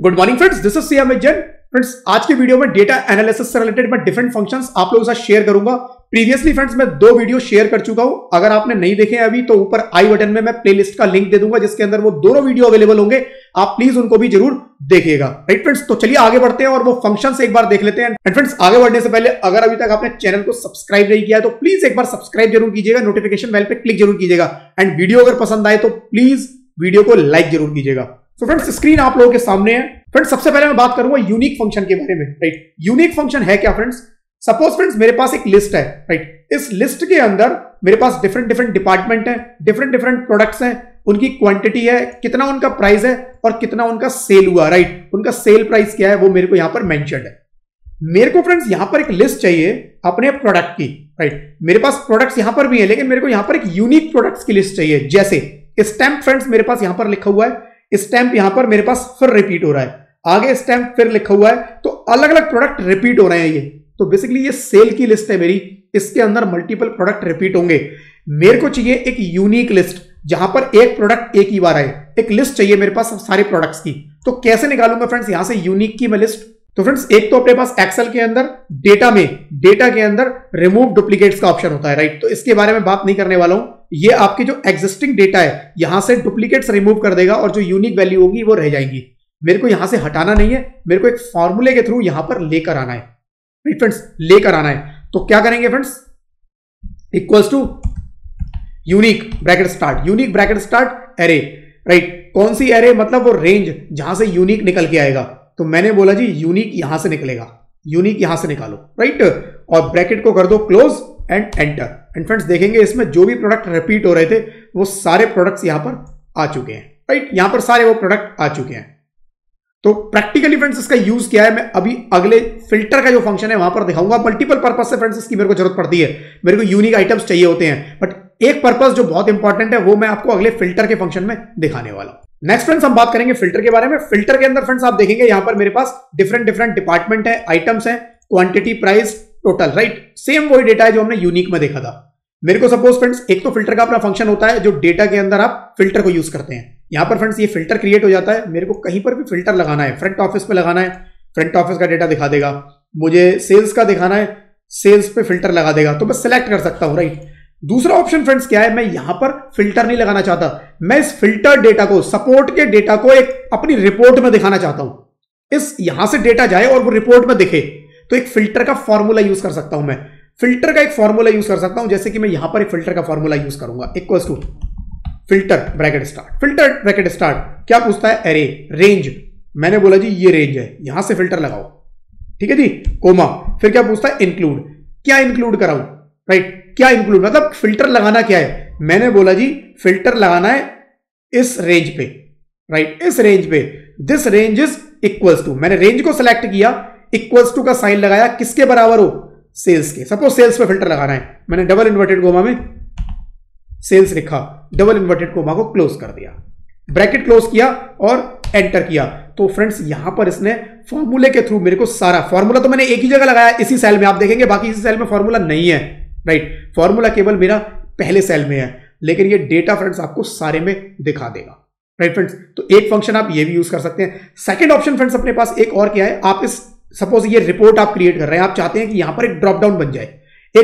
Good morning friends, this is CM Jain. Friends, आज की video में डेटा एनालिसिस से रिलेटेड मैं डिफरेंट फंक्शंस आप लोगों के साथ शेयर करूंगा। प्रीवियसली फ्रेंड्स मैं 2 वीडियो शेयर कर चुका हूं। अगर आपने नहीं देखे हैं अभी तो ऊपर आई बटन में मैं प्लेलिस्ट का लिंक दे दूंगा जिसके अंदर वो दोनों वीडियो अवेलेबल होंगे। आप प्लीज उनको भी जरूर देखिएगा। राइट फ्रेंड्स, तो चलिए आगे बढ़ते हैं और वो फंक्शंस एक बार देख लेते हैं। एंड फ्रेंड्स, आगे बढ़ने से पहले अगर अभी तक आपने चैनल को सब्सक्राइब नहीं किया है तो प्लीज एक बार सब्सक्राइब जरूर कीजिएगा, नोटिफिकेशन बेल पे क्लिक जरूर कीजिएगा एंड वीडियो अगर पसंद आए तो प्लीज वीडियो को लाइक जरूर कीजिएगा। तो फ्रेंड्स, स्क्रीन आप लोगों के सामने है। फ्रेंड्स, सबसे पहले मैं बात करूंगा यूनिक फंक्शन के बारे में। राइट, यूनिक फंक्शन है क्या फ्रेंड्स? सपोज फ्रेंड्स मेरे पास एक लिस्ट है। राइट, इस लिस्ट के अंदर मेरे पास डिफरेंट डिपार्टमेंट है, डिफरेंट प्रोडक्ट्स हैं, उनकी क्वांटिटी है, कितना उनका प्राइस है और कितना उनका सेल हुआ। राइट, उनका सेल प्राइस क्या है वो मेरे को यहां पर मेंशन्ड है। मेरे को फ्रेंड्स यहां पर एक लिस्ट चाहिए अपने प्रोडक्ट की। राइट, मेरे पास प्रोडक्ट्स यहां पर भी है लेकिन मेरे को यहां पर एक यूनिक प्रोडक्ट्स की लिस्ट चाहिए। जैसे स्टैंप फ्रेंड्स मेरे पास यहां पर लिखा हुआ है, स्टैंप यहां पर मेरे पास फिर रिपीट हो रहा है, आगे स्टैंप फिर लिखा हुआ है, तो अलग अलग प्रोडक्ट रिपीट हो रहे हैं। ये तो बेसिकली ये सेल की लिस्ट है मेरी, इसके अंदर मल्टीपल प्रोडक्ट रिपीट होंगे। मेरे को चाहिए एक यूनिक लिस्ट जहां पर एक प्रोडक्ट एक ही बार आए। एक लिस्ट चाहिए मेरे पास सारे प्रोडक्ट्स की। तो कैसे निकालूंगा फ्रेंड्स यहां से यूनिक की मैं लिस्ट? तो फ्रेंड्स, एक तो अपने पास एक्सेल के अंदर डेटा के अंदर रिमूव डुप्लीकेट्स का ऑप्शन होता है। राइट, तो इसके बारे में बात नहीं करने वाला हूं। ये आपकी जो एग्जिस्टिंग डेटा है यहां से डुप्लीकेट्स रिमूव कर देगा और जो यूनिक वैल्यू होगी वो रह जाएगी। मेरे को यहां से हटाना नहीं है, मेरे को एक फॉर्मूले के थ्रू यहां पर लेकर आना है। राइट फ्रेंड्स, लेकर आना है। तो क्या करेंगे friends? Equals to unique bracket start array. Right, कौन सी एरे? मतलब वो रेंज जहां से यूनिक निकल के आएगा। तो मैंने बोला जी यूनिक यहां से निकलेगा, यूनिक यहां से निकालो। राइट, और ब्रैकेट को कर दो close and enter. And friends देखेंगे इसमें जो भी प्रोडक्ट रिपीट हो रहे थे वो सारे प्रोडक्ट्स यहां पर आ चुके हैं। राइट, यहां पर सारे वो प्रोडक्ट आ चुके हैं। तो प्रैक्टिकली फ्रेंड्स इसका यूज क्या है मैं अभी अगले फिल्टर का जो फंक्शन है वहां पर दिखाऊंगा। मल्टीपल पर्पस से फ्रेंड्स इसकी मेरे को जरूरत पड़ती है, मेरे को यूनिक आइटम्स चाहिए होते हैं, बट एक पर्पस जो बहुत इंपॉर्टेंट है वो मैं आपको अगले फिल्टर के फंक्शन में दिखाने वाला हूं। नेक्स्ट फ्रेंड्स हम बात करेंगे फिल्टर के बारे में। फिल्टर के अंदर फ्रेंड्स आप देखेंगे यहां पर मेरे पास डिफरेंट डिपार्टमेंट है, आइटम्स है, quantity, price, total. Right, same वही डेटा है जो हमने यूनिक में देखा था। मेरे को सपोज फ्रेंड्स एक तो फिल्टर का अपना फंक्शन होता है जो डेटा के अंदर आप फिल्टर को यूज करते हैं। यहां पर फ्रेंड्स ये फिल्टर क्रिएट हो जाता है। मेरे को कहीं पर भी फिल्टर लगाना है, फ्रंट ऑफिस पे लगाना है, फ्रंट ऑफिस का डेटा दिखा देगा। मुझे सेल्स का दिखाना है, सेल्स पे फिल्टर लगा देगा, तो मैं सिलेक्ट कर सकता हूं। राइट, दूसरा ऑप्शन फ्रेंड्स क्या है? मैं यहां पर फिल्टर नहीं लगाना चाहता, मैं इस फिल्टर डेटा को, सपोर्ट के डेटा को एक अपनी रिपोर्ट में दिखाना चाहता हूं। इस यहां से डेटा जाए और वो रिपोर्ट में दिखे, तो एक फिल्टर का फॉर्मूला यूज कर सकता हूं। मैं फिल्टर का एक फॉर्मूला यूज कर सकता हूं, जैसे कि मैं यहां पर एक फिल्टर का फॉर्मूला यूज करूंगा। Equals to filter bracket start. क्या पूछता है? Array, range. मैंने बोला जी ये रेंज है, यहां से फिल्टर लगाओ। ठीक है जी, कोमा। फिर क्या पूछता है? इंक्लूड। क्या इंक्लूड कराऊं? राइट, क्या इंक्लूड मतलब फिल्टर लगाना क्या है? मैंने बोला जी फिल्टर लगाना है इस रेंज पे। राइट, इस रेंज पे। This range is equals to, मैंने रेंज को सिलेक्ट किया, इक्वल्स टू का साइन लगाया, किसके बराबर हो? सेल्स के। सपोज सेल्स पे फिल्टर लगाना है, मैंने डबल इन्वर्टेड कोमा में सेल्स लिखा, डबल इन्वर्टेड कोमा को क्लोज कर दिया, ब्रैकेट क्लोज किया और एंटर किया। तो फ्रेंड्स यहां पर इसने फॉर्मूले के थ्रू मेरे को सारा फॉर्मूला तो मैंने एक ही जगह लगाया, इसी सेल में। आप देखेंगे बाकी इसी सेल में फॉर्मूला नहीं है। राइट, फॉर्मूला केवल मेरा पहले सेल में है, लेकिन ये डेटा फ्रेंड्स आपको सारे में दिखा देगा। राइट फ्रेंड्स, तो एक फंक्शन आप ये भी यूज कर सकते हैं। सेकंड ऑप्शन फ्रेंड्स अपने पास एक और क्या है? आप इस सपोज ये रिपोर्ट आप क्रिएट कर रहे हैं, आप चाहते हैं कि यहां पर एक ड्रॉप डाउन बन जाए,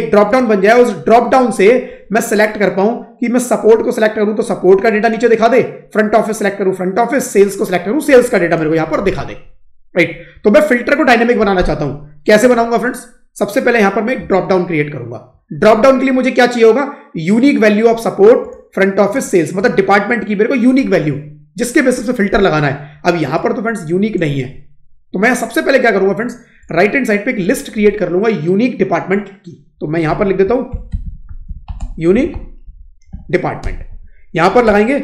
उस ड्रॉप डाउन से मैं सेलेक्ट कर पाऊं कि मैं सपोर्ट को सिलेक्ट करूं तो सपोर्ट का डेटा नीचे दिखा दे, फ्रंट ऑफिस सेलेक्ट करूं फ्रंट ऑफिस, सेल्स को सिलेक्ट करूं सेल्स का डेटा मेरे को यहां पर दिखा दे। राइट, तो मैं फिल्टर को डायनेमिक बनाना चाहता हूं। कैसे बनाऊंगा फ्रेंड्स? सबसे पहले यहां पर मैं एक ड्रॉप डाउन क्रिएट करूंगा। ड्रॉप डाउन के लिए मुझे क्या चाहिए होगा? Unique value of support, front office, sales, मतलब डिपार्टमेंट की मेरे को यूनिक वैल्यू जिसके बेसिस पे फिल्टर लगाना है। अब यहां पर तो फ्रेंड्स यूनिक नहीं है, तो मैं सबसे पहले क्या करूंगा फ्रेंड्स? राइट हैंड साइड पे एक लिस्ट क्रिएट कर लूंगा यूनिक डिपार्टमेंट की। तो मैं यहां पर लिख देता हूं यूनिक डिपार्टमेंट, यहां पर लगाएंगे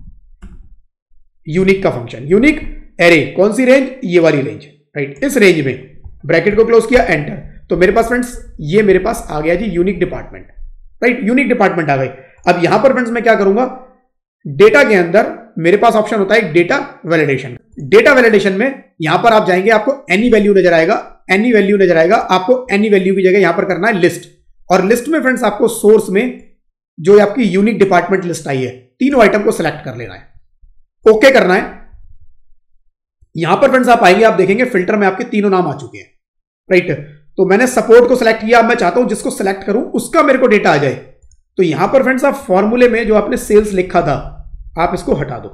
यूनिक का फंक्शन, यूनिक एरे। कौन सी रेंज? ये वाली रेंज। राइट, इस रेंज में ब्रैकेट को क्लोज किया, एंटर। तो मेरे पास फ्रेंड्स ये मेरे पास आ गया जी unique department. Right, unique department आ गई। अब यहां पर फ्रेंड्स मैं क्या करूंगा? डेटा के अंदर मेरे पास ऑप्शन होता है डेटा वैलिडेशन। डेटा वैलिडेशन में यहां पर आप जाएंगे, आपको एनी वैल्यू नजर आएगा, आपको एनी वैल्यू की जगह यहां पर करना है लिस्ट। और लिस्ट में फ्रेंड्स आपको सोर्स में जो आपकी यूनिक डिपार्टमेंट लिस्ट आई है, तीनों आइटम को सिलेक्ट कर लेना है, ओके करना है। यहां पर फ्रेंड्स आप आएंगे, आप देखेंगे फिल्टर में आपके तीनों नाम आ चुके हैं, राइट। तो मैंने सपोर्ट को सिलेक्ट किया, अब मैं चाहता हूं जिसको सिलेक्ट करूं उसका मेरे को डेटा आ जाए। तो यहां पर फ्रेंड्स आप फॉर्मूले में जो आपने सेल्स लिखा था आप इसको हटा दो,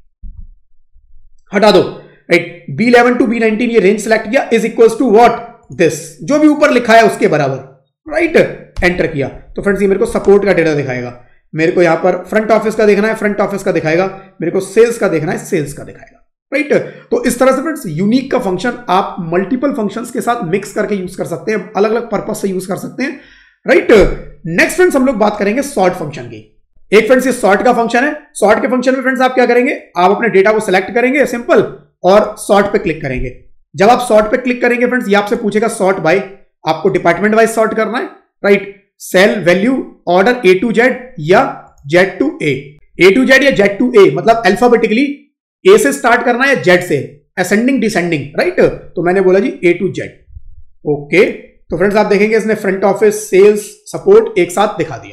राइट। B11 टू B19 ये रेंज सिलेक्ट किया, is equals to what, this, जो भी ऊपर लिखा है उसके बराबर, राइट। एंटर किया तो फ्रेंड्स ये मेरे को सपोर्ट का डेटा दिखाएगा। मेरे को यहां पर फ्रंट ऑफिस का देखना है, फ्रंट ऑफिस का दिखाएगा। मेरे को सेल्स का देखना है, सेल्स का दिखाएगा, राइट। तो इस तरह से फ्रेंड्स यूनिक का फंक्शन आप मल्टीपल फंक्शंस के साथ मिक्स करके यूज कर सकते हैं, अलग अलग पर्पज से यूज कर सकते हैं, राइट। नेक्स्ट फ्रेंड्स हम लोग बात करेंगे सॉर्ट फंक्शन की। एक फ्रेंड्स ये सॉर्ट का फंक्शन है। सॉर्ट के फंक्शन में फ्रेंड्स आप क्या करेंगे, आप अपने डेटा को सिलेक्ट करेंगे सिंपल और सॉर्ट पे क्लिक करेंगे। जब आप सॉर्ट पे क्लिक करेंगे फ्रेंड्स ये आपसे पूछेगा सॉर्ट बाय, आपको डिपार्टमेंट वाइज सॉर्ट करना है, right. Cell value order A to Z या Z to A, A to Z या Z to A मतलब अल्फाबेटिकली A से स्टार्ट करना है या Z से, असेंडिंग डिसेंडिंग, राइट। तो मैंने बोला जी A to Z, ओके। तो फ्रेंड्स आप देखेंगे इसने फ्रंट ऑफिस, सेल्स, सपोर्ट एक साथ दिखा दिया।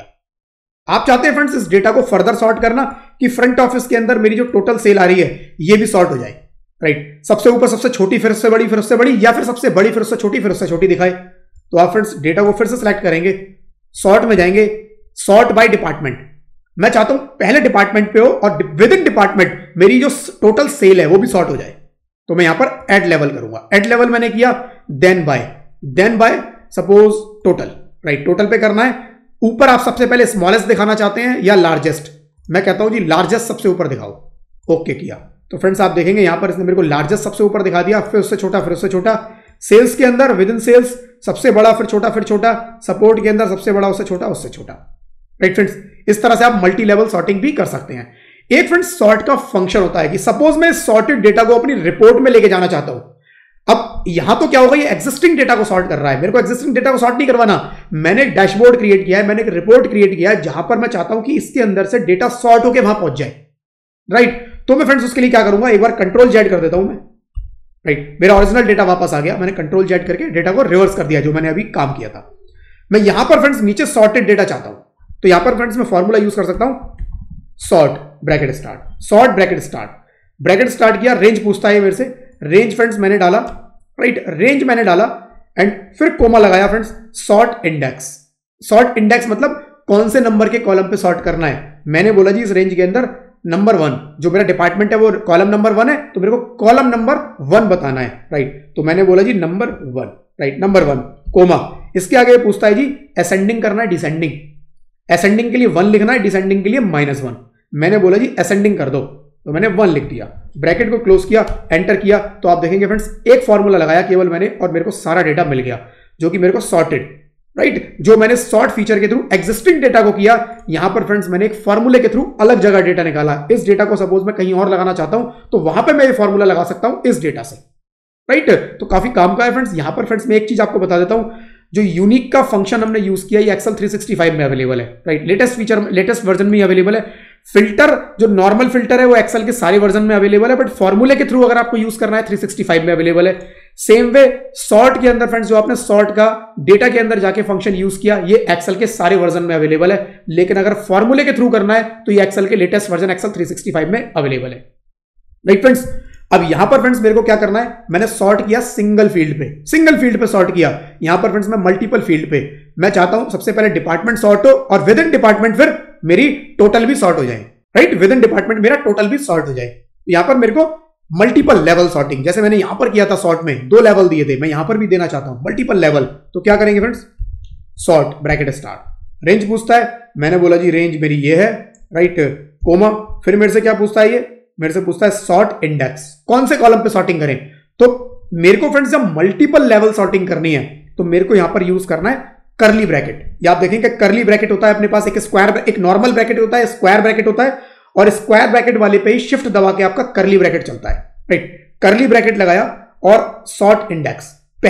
आप चाहते हैं फ्रेंड्स इस डेटा को फर्दर सॉर्ट करना कि फ्रंट ऑफिस के अंदर मेरी जो टोटल सेल आ रही है ये भी सॉर्ट हो जाए, राइट। सबसे ऊपर सबसे छोटी फिर उससे बड़ी, फिर उससे बड़ी, या फिर सबसे बड़ी फिर उससे छोटी, फिर उससे छोटी दिखाए। तो आप फ्रेंड्स डेटा को फिर से सिलेक्ट करेंगे, सॉर्ट में जाएंगे, सॉर्ट बाय डिपार्टमेंट। मैं चाहता हूं पहले डिपार्टमेंट पे हो और विद इन डिपार्टमेंट मेरी जो टोटल सेल है वो भी सॉर्ट हो जाए। तो मैं यहां पर ऐड लेवल करूंगा, ऐड लेवल मैंने किया, then by suppose total, right. Total पे करना है। ऊपर आप सबसे पहले स्मॉलेस्ट दिखाना चाहते हैं या लार्जेस्ट, मैं कहता हूं जी लार्जेस्ट सबसे ऊपर दिखाओ, ओके किया। तो फ्रेंड्स आप देखेंगे यहां पर इसने मेरे को लार्जेस्ट सबसे ऊपर दिखा दिया, फिर उससे छोटा, फिर उससे छोटा। सेल्स के अंदर विद इन सेल्स सबसे बड़ा फिर छोटा, फिर छोटा। सपोर्ट के अंदर सबसे बड़ा उससे छोटा, उससे छोटा, राइट फ्रेंड्स। इस तरह से आप मल्टी लेवल सॉर्टिंग भी कर सकते हैं। एक फ्रेंड्स सॉर्ट का फंक्शन होता है कि सपोज मैं सॉर्टेड डेटा को अपनी रिपोर्ट में लेके जाना चाहता हूं। अब यहां तो क्या होगा, ये एग्जिस्टिंग डेटा को सॉर्ट कर रहा है, मेरे को एग्जिस्टिंग डेटा को सॉर्ट नहीं करवाना। मैंने एक डैशबोर्ड क्रिएट किया है, मैंने एक रिपोर्ट क्रिएट किया है जहां पर मैं चाहता हूं कि इसके अंदर से डेटा सॉर्ट होकर वहां पहुंच जाए, राइट। तो मैं फ्रेंड्स उसके लिए क्या करूंगा, एक बार कंट्रोल जेड कर देता हूं मैं, राइट। मेरा ओरिजिनल डेटा वापस आ गया, मैंने कंट्रोल जेड करके डेटा को रिवर्स कर दिया जो मैंने अभी काम किया था। मैं यहां पर फ्रेंड्स नीचे सॉर्टेड डेटा चाहता हूं, तो यहां पर फ्रेंड्स मैं फॉर्मूला यूज कर सकता हूं, sort bracket start, sort bracket start, bracket start किया। रेंज पूछता है मेरे से, रेंज फ्रेंड्स मैंने डाला, राइट, रेंज मैंने डाला एंड फिर कोमा लगाया friends, sort index. Sort index मतलब कौन से नंबर के कॉलम पे सॉर्ट करना है। मैंने बोला जी इस रेंज के अंदर नंबर 1 जो मेरा डिपार्टमेंट है वो कॉलम नंबर 1 है, तो मेरे को कॉलम नंबर 1 बताना है, राइट। तो मैंने बोला जी नंबर 1, राइट, नंबर 1 कोमा। इसके आगे पूछता है जी असेंडिंग करना है डिसेंडिंग, असेंडिंग के लिए 1 लिखना है, डिसेंडिंग के लिए -1। मैंने बोला जी असेंडिंग कर दो, तो मैंने 1 लिख दिया, ब्रैकेट को क्लोज किया, एंटर किया। तो आप देखेंगे फ्रेंड्स एक फॉर्मूला लगाया केवल मैंने और मेरे को सारा डेटा मिल गया जो कि मेरे को सॉर्टेड, राइट। जो मैंने सॉर्ट फीचर के थ्रू एग्जिस्टिंग डेटा को किया, यहां पर फ्रेंड्स मैंने एक फॉर्मूले के थ्रू अलग जगह डेटा निकाला। इस डेटा को सपोज मैं कहीं और लगाना चाहता हूं तो वहां पे मैं ये फॉर्मूला लगा सकता हूं इस डेटा से, राइट। तो काफी काम का है फ्रेंड्स। यहां पर फ्रेंड्स मैं एक चीज आपको बता देता हूं, जो यूनिक का फंक्शन हमने यूज किया ये एक्सेल 365 में अवेलेबल है, right. Latest feature, latest version में अवेलेबल है। फिल्टर जो नॉर्मल फिल्टर है वो एक्सेल के सारे वर्जन में अवेलेबल है, बट फॉर्मूले के थ्रू अगर आपको यूज करना है 365 में अवेलेबल है। सेम वे सॉर्ट के अंदर फ्रेंड्स जो आपने सॉर्ट का डेटा के अंदर जाके फंक्शन यूज किया ये एक्सेल के सारे वर्जन में अवेलेबल है, लेकिन अगर फॉर्मूले के थ्रू करना है तो ये एक्सेल के लेटेस्ट वर्जन एक्सेल 365 में अवेलेबल है, राइट फ्रेंड्स। अब यहां पर फ्रेंड्स मेरे को क्या करना है, मैंने सॉर्ट किया सिंगल फील्ड पे, सिंगल फील्ड पे सॉर्ट किया। यहां पर फ्रेंड्स मैं मल्टीपल फील्ड पे, मैं चाहता हूं सबसे पहले डिपार्टमेंट सॉर्ट हो और विद इन डिपार्टमेंट फिर मेरी टोटल भी सॉर्ट हो जाए, राइट। विद इन डिपार्टमेंट मेरा टोटल भी सॉर्ट हो जाए। यहां पर मेरे को मल्टीपल लेवल सॉर्टिंग, जैसे मैंने यहां पर किया था सॉर्ट में 2 लेवल दिए थे, मैं यहां पर भी देना चाहता हूं मल्टीपल लेवल। तो क्या करेंगे friends, sort bracket start, range पूछता है, मैंने बोला जी रेंज मेरी ये है, राइट, कोमा। फिर मेरे से क्या पूछता है, ये मेरे से पूछता है सॉर्ट इंडेक्स, कौन से कॉलम पे सॉर्टिंग करें। तो मेरे को फ्रेंड्स जब मल्टीपल लेवल सॉर्टिंग करनी है तो मेरे को यहां पर यूज करना है करली ब्रैकेट। या आप देखेंगे करली ब्रैकेट होता है अपने पास, एक स्क्वायर, एक नॉर्मल ब्रैकेट होता है, स्क्वायर ब्रैकेट होता है, और स्क्वायर ब्रैकेट वाले पे ही शिफ्ट दबा के आपका करली ब्रैकेट चलता है, राइट। करली ब्रैकेट लगाया और सॉर्ट इंडेक्स,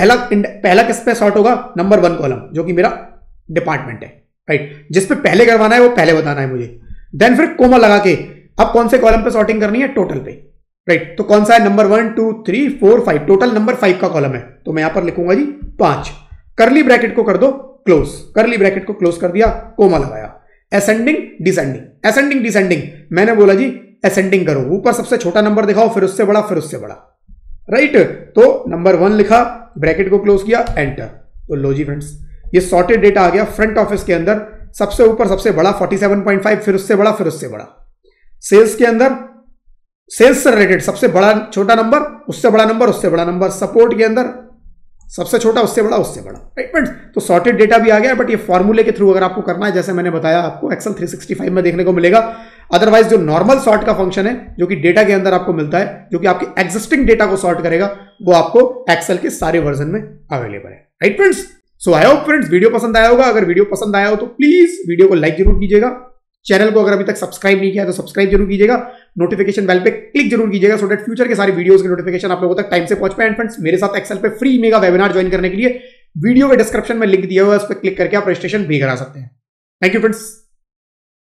पहला किस पे सॉर्ट होगा, नंबर 1 कॉलम जो कि मेरा डिपार्टमेंट है, राइट। जिस पे पहले करवाना है वो पहले बताना है मुझे। देन फिर कोमा लगा के अब कौन से कॉलम पे सॉर्टिंग करनी है, टोटल पे, राइट। तो कौन सा है, नंबर 1 2 3 4 5, टोटल नंबर 5 का कॉलम है, तो मैं यहां पर लिखूंगा जी 5। करली ब्रैकेट को कर दो क्लोज, करली ब्रैकेट को क्लोज कर दिया, कोमा लगाया। असेंडिंग डिसेंडिंग, असेंडिंग डिसेंडिंग, मैंने बोला जी असेंडिंग करो, ऊपर सबसे छोटा नंबर दिखाओ, फिर उससे बड़ा, फिर उससे बड़ा, राइट। तो नंबर 1 लिखा, ब्रैकेट को क्लोज किया, एंटर। तो लो जी फ्रेंड्स, ये सॉर्टेड डेटा आ गया फ्रंट ऑफिस के अंदर। सबसे ऊपर सबसे बड़ा 47.5, फिर उससे बड़ा, फिर उससे बड़ा। सेल्स के अंदर सेल्स से रिलेटेड सबसे बड़ा छोटा नंबर, उससे बड़ा नंबर, उससे बड़ा नंबर। सपोर्ट के अंदर सबसे छोटा, उससे बड़ा, उससे बड़ा। राइट फ्रेंड्स, तो सॉर्टेड डेटा भी आ गया, बट ये फॉर्मूले के थ्रू अगर आपको करना है, जैसे मैंने बताया, आपको एक्सेल 365 में देखने को मिलेगा। अदरवाइज जो नॉर्मल सॉर्ट का फंक्शन है, जो कि डेटा के अंदर आपको मिलता है, जो कि आपके एग्जिस्टिंग डेटा को सॉर्ट करेगा, वो आपको एक्सेल के सारे वर्जन में अवेलेबल है। Right friends, so I hope friends video पसंद आया होगा। अगर वीडियो पसंद आया हो तो प्लीज वीडियो को लाइक जरूर कीजिएगा। चैनल को अगर अभी तक सब्सक्राइब नहीं किया तो सब्सक्राइब जरूर कीजिएगा। नोटिफिकेशन बेल पे क्लिक जरूर कीजिएगा, सो दैट फ्यूचर के सारे वीडियोस की नोटिफिकेशन आप लोगों तक टाइम से पहुंच पाए। एंड फ्रेंड्स, मेरे साथ एक्सेल पे फ्री मेगा वेबिनार ज्वाइन करने के लिए वीडियो के डिस्क्रिप्शन में लिंक दिया हुआ है, उस पर क्लिक करके आप रजिस्ट्रेशन भी करा सकते हैं। Thank you friends.